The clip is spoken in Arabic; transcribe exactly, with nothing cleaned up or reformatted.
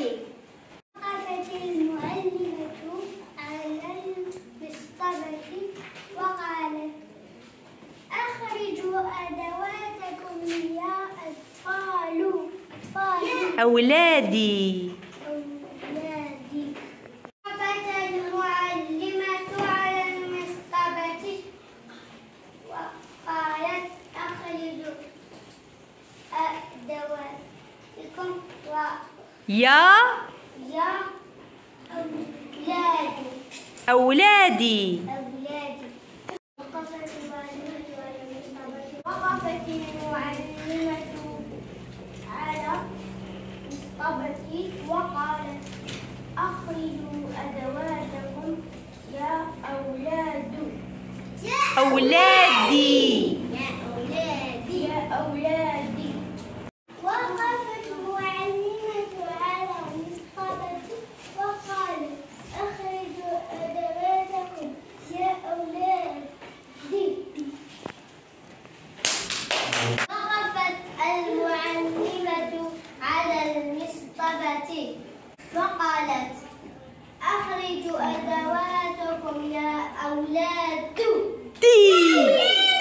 وقفت المعلمة على المصطبة وقالت: أخرجوا أدواتكم يا أطفال. أطفال أولادي. أولادي. وقفت المعلمة على المصطبة وقالت: أخرجوا أدواتكم يا يا أولادي. أولادي. أولادي. وقفت المعلمة على المصطبة وقفت المعلمة على المصطبة وقالت: أخرجوا أدواتكم يا أولاد. أولادي. يا أولادي. يا أولادي. وقفت المعلمة على المصطبة وقالت: أخرجوا أدواتكم يا أولادي. وقفت المعلمة على المصطبة وقالت: أخرجوا أدواتكم يا أولاد.